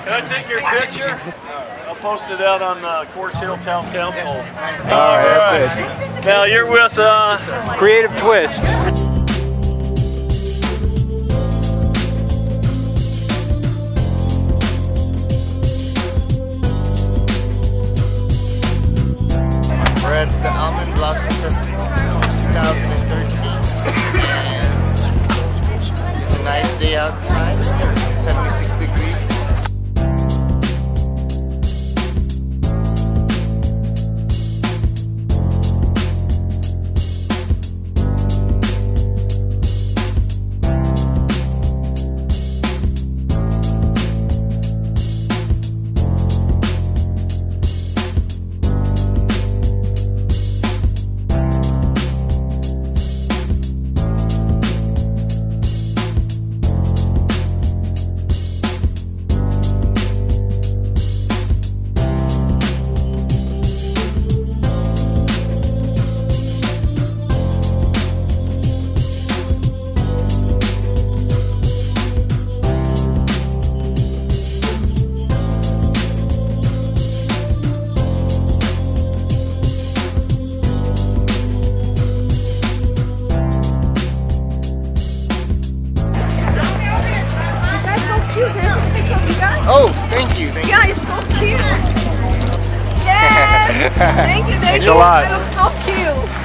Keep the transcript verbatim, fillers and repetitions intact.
Can I take your picture? I'll post it out on the Quartz Hill Town Council. All right, that's it. Now you're with uh, Creative Twist. We're at the Almond Blossom Festival twenty thirteen, and it's a nice day outside, seventy-six degrees. Oh, thank you. Thank yeah, you. it's so cute. Yeah. Thank you. Thank Thanks you. a lot. I look so cute.